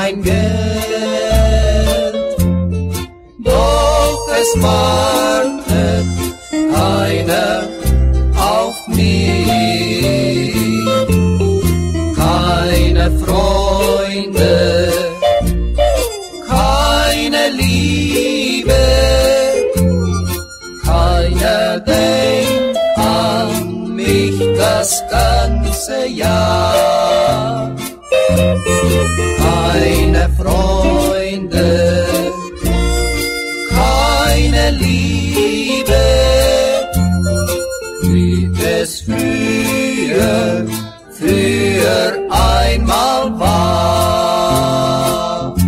mein Geld, doch es wartet keiner auf mich, keine Freunde, keine Liebe, keiner denkt an mich das ganze Jahr. Keine Freunde, keine Liebe, wie es früher einmal war.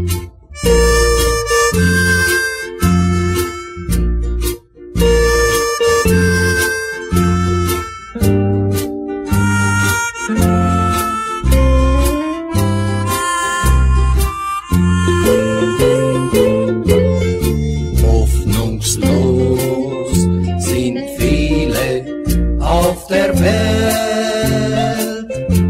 Hoffnungslos sind viele auf der Welt.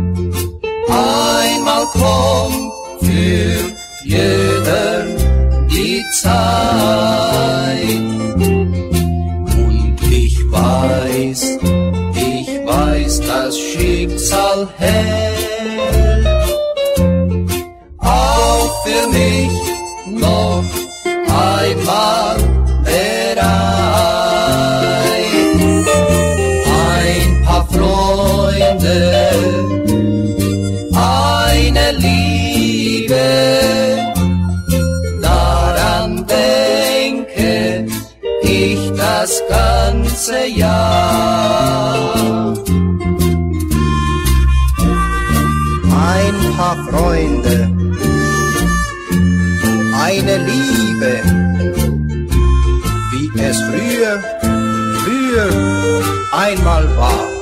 Einmal kommt für jeden die Zeit. Und ich weiß, das Schicksal hält auch für mich noch einmal bereit. Ein paar Freunde, eine Liebe, daran denke ich das ganze Jahr. Ein paar Freunde, eine Liebe, wie es früher einmal war.